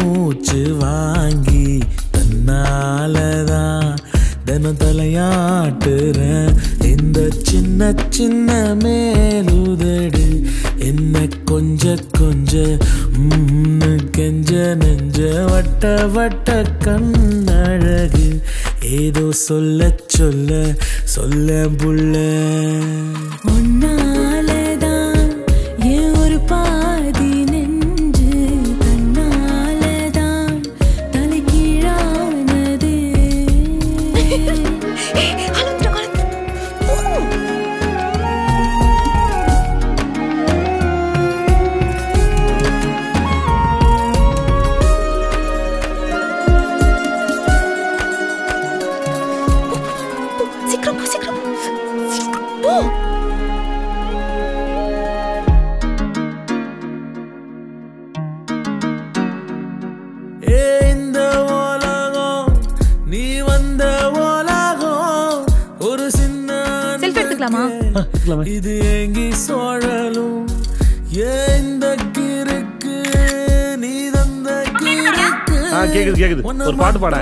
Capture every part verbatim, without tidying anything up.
மூச்சு வாங்கி தன்னாலதான் தினம் தலையாட்டுறேன். இந்த சின்ன சின்ன மேலுதடு என்ன கொஞ்ச கொஞ்ச கெஞ்ச நெஞ்ச வட்ட வட்ட கண்ணழகு ஏதோ சொல்ல சொல்ல சொல்ல புள்ள. உன்னாலதான் ஏன் ஒரு பாதி நெஞ்சு தன்னாலதான் தலைகீழானது. இது எங்கி சோழலும் எந்த கிறுக்கு நீ தந்த கிறுக்கு. கேக்குது கேக்குது ஒரு பாட்டு பாட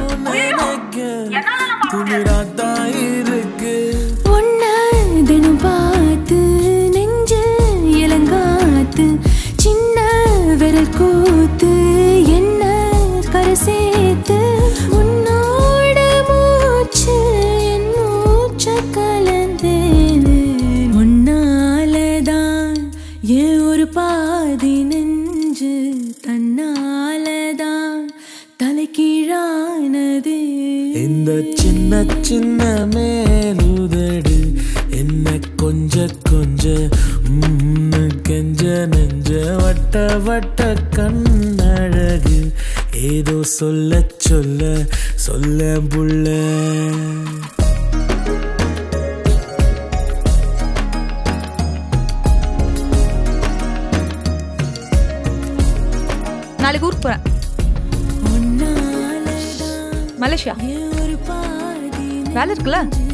துமிராத்தா இருக்கு. உன்ன தினம் பார்த்து நெஞ்சு இளங்காத்து சின்ன விரல் கூத்து என்ன கரை சேர்த்து உன்னோட மூச்சு என் மூச்ச கலந்தேனு. உன்னாலதான் ஏன் ஒரு பாதி நெஞ்சு தன்னாலதான் தலைகீழானது. இந்த சின்ன சின்ன மேலுதடு என்ன கொஞ்ச கொஞ்ச கெஞ்ச நெஞ்ச வட்ட வட்ட கண்ணழகு ஏதோ சொல்ல சொல்ல சொல்ல புள்ள. நாளைக்கு ஊருக்கு போறேன். மலேசியா வேலை இருக்குல்ல.